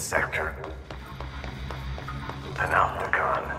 sector. Panopticon.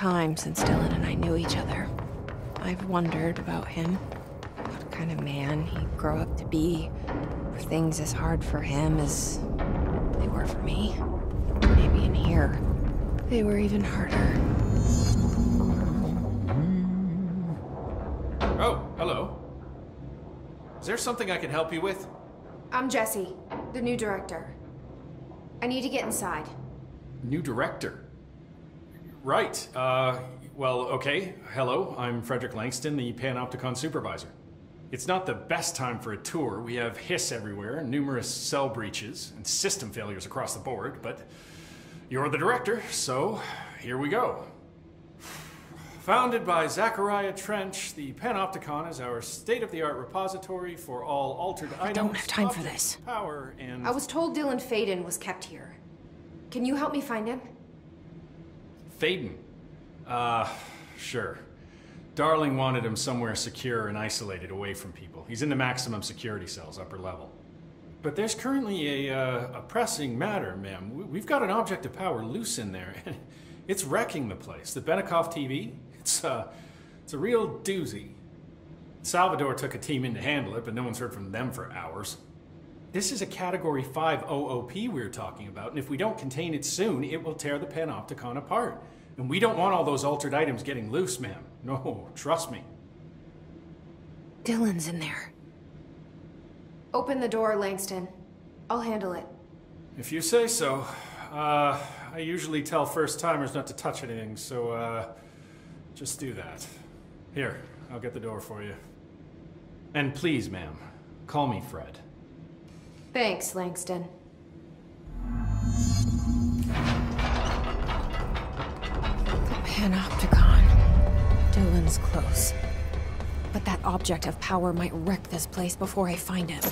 time since Dylan and I knew each other. I've wondered about him. What kind of man he'd grow up to be. Were things as hard for him as they were for me? Maybe in here, they were even harder. Oh, hello. Is there something I can help you with? I'm Jessie, the new director. I need to get inside. New director? Right, well, okay. Hello, I'm Frederick Langston, the Panopticon supervisor. It's not the best time for a tour. We have hiss everywhere, numerous cell breaches, and system failures across the board, but you're the director, so here we go. Founded by Zachariah Trench, the Panopticon is our state-of-the-art repository for all altered items. I don't have time for this. Power and... I was told Dylan Faden was kept here. Can you help me find him? Faden? Sure. Darling wanted him somewhere secure and isolated away from people. He's in the maximum security cells, upper level. But there's currently a pressing matter, ma'am. We've got an object of power loose in there. It's wrecking the place. The Benikoff TV, it's a real doozy. Salvador took a team in to handle it, but no one's heard from them for hours. This is a Category 5 OOP we're talking about, and if we don't contain it soon, it will tear the Panopticon apart. And we don't want all those altered items getting loose, ma'am. No, trust me. Dylan's in there. Open the door, Langston. I'll handle it. If you say so. I usually tell first-timers not to touch anything, so, just do that. Here, I'll get the door for you. And please, ma'am, call me Fred. Thanks, Langston. Panopticon. Dylan's close. But that object of power might wreck this place before I find him.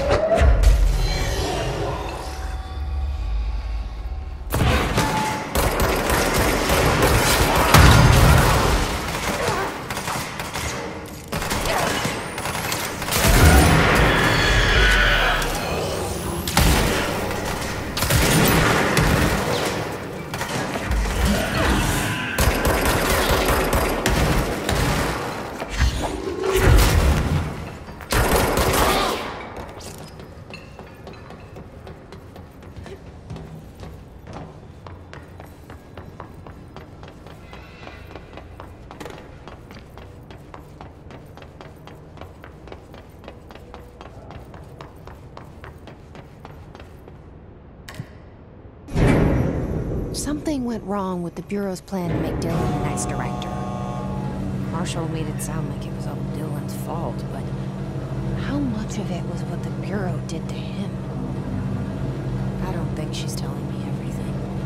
Something went wrong with the Bureau's plan to make Dylan the next director. Marshall made it sound like it was all Dylan's fault, but how much of it was what the Bureau did to him? I don't think she's telling me everything.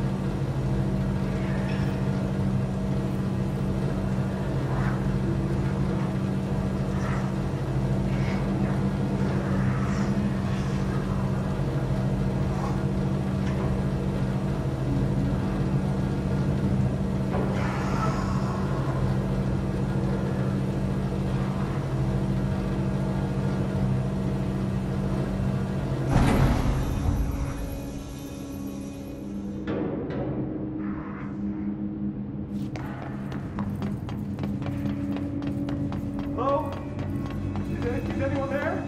Hello? Is anyone there?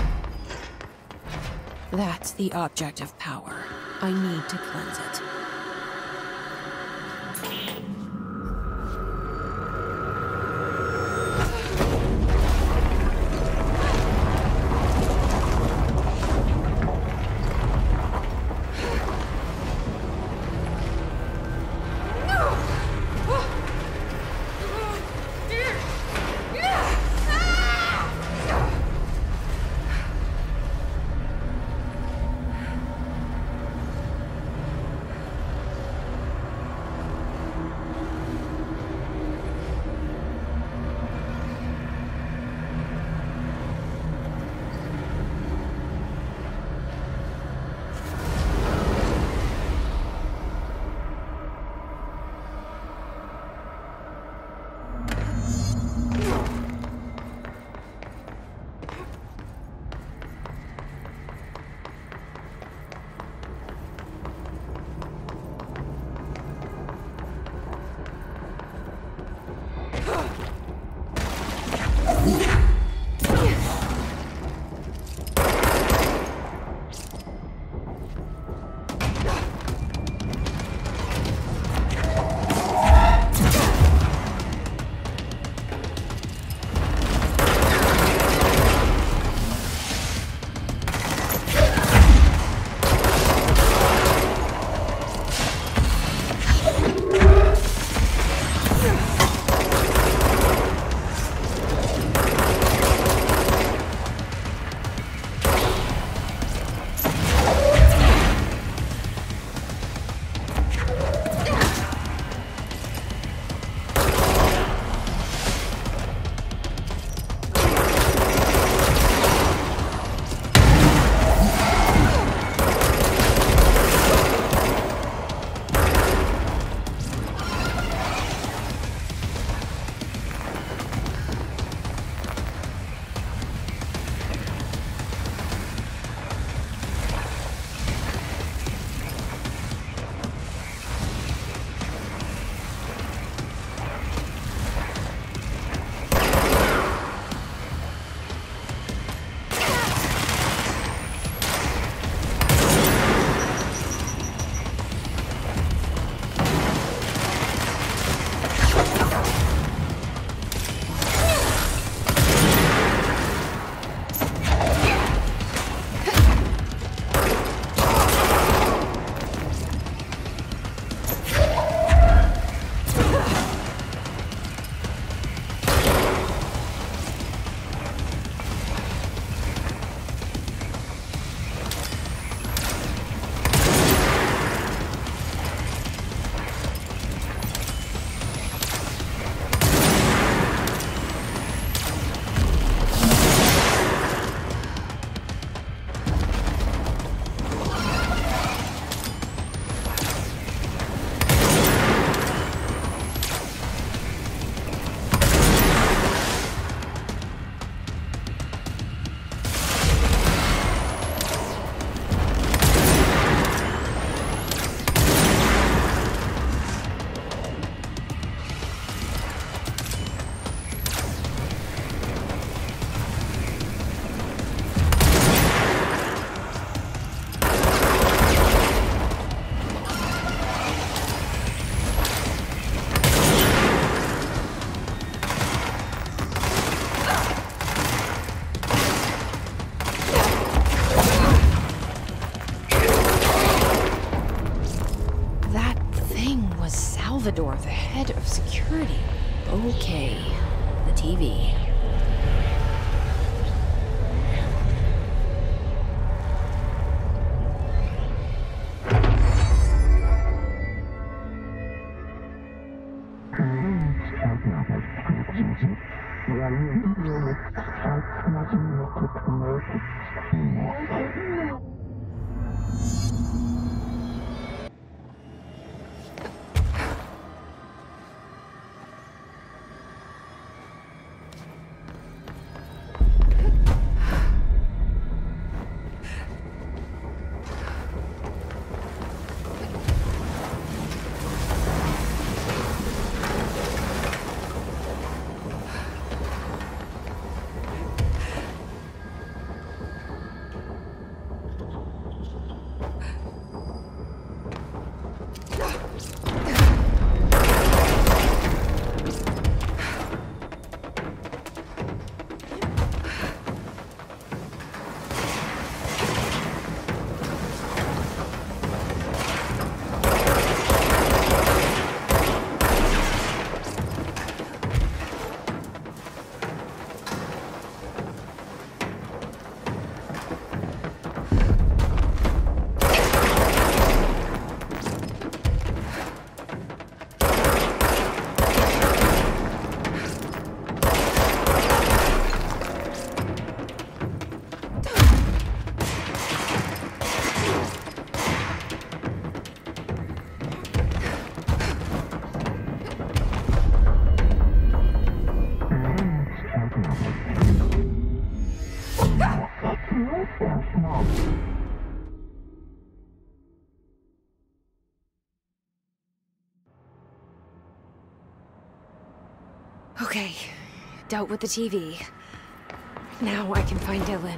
That's the object of power. I need to cleanse it. head of security. Okay, the TV. Okay, dealt with the TV. Now I can find Dylan.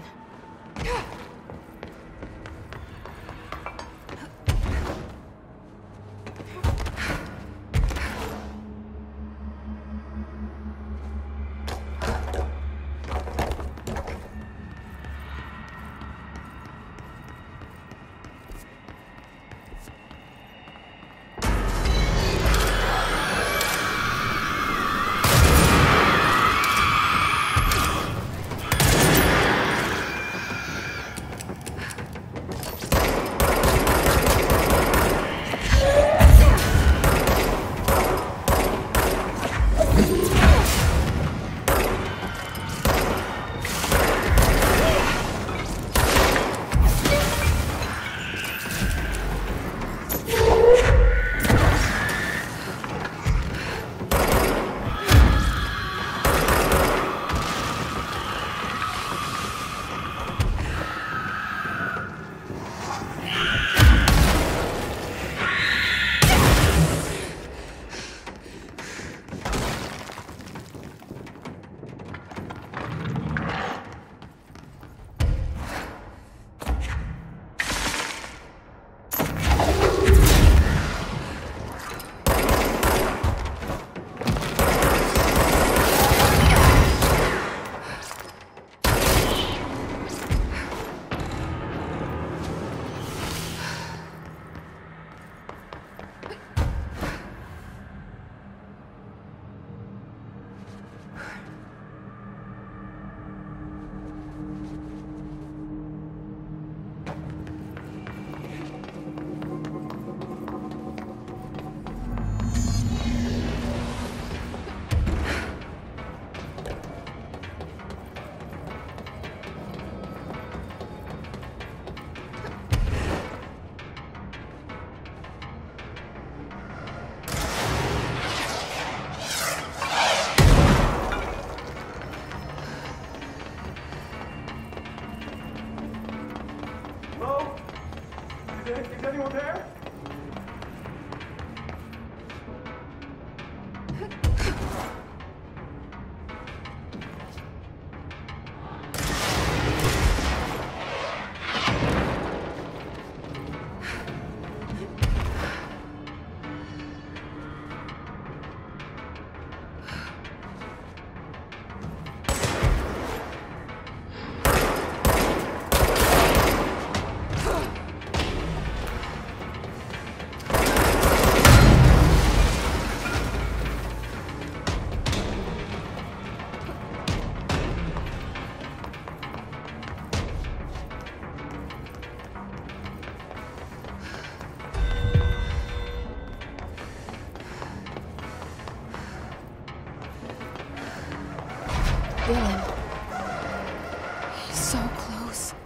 Dylan. He's so close.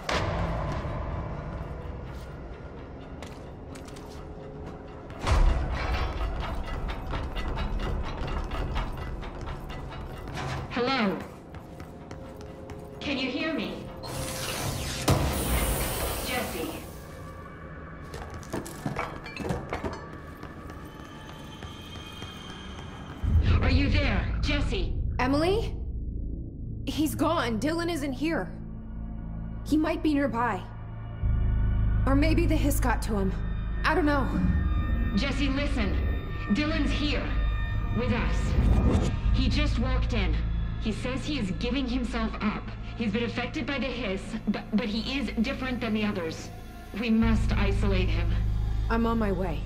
Hello? Can you hear me? Jesse. Are you there, Jesse? Emily? He's gone. Dylan isn't here. He might be nearby. Or maybe the hiss got to him. I don't know. Jesse, listen. Dylan's here. With us. He just walked in. He says he is giving himself up. He's been affected by the hiss, but he is different than the others. We must isolate him. I'm on my way.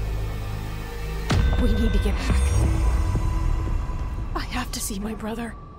We need to get back. I have to see my brother.